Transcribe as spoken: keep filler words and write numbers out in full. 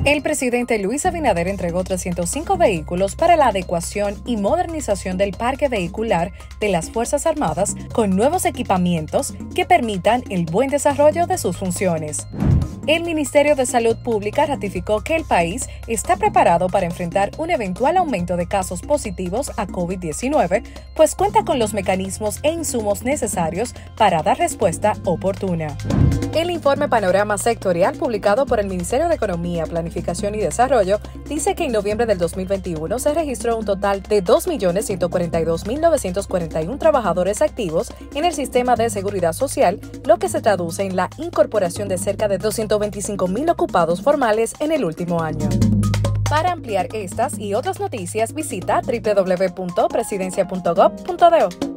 El presidente Luis Abinader entregó trescientos cinco vehículos para la adecuación y modernización del parque vehicular de las Fuerzas Armadas con nuevos equipamientos que permitan el buen desarrollo de sus funciones. El Ministerio de Salud Pública ratificó que el país está preparado para enfrentar un eventual aumento de casos positivos a COVID diecinueve, pues cuenta con los mecanismos e insumos necesarios para dar respuesta oportuna. El informe Panorama Sectorial publicado por el Ministerio de Economía, Planificación y Desarrollo dice que en noviembre del dos mil veintiuno se registró un total de dos millones ciento cuarenta y dos mil novecientos cuarenta y uno trabajadores activos en el sistema de seguridad social, lo que se traduce en la incorporación de cerca de doscientos veinticinco mil ocupados formales en el último año. Para ampliar estas y otras noticias, visita doble u doble u doble u punto presidencia punto gov punto do.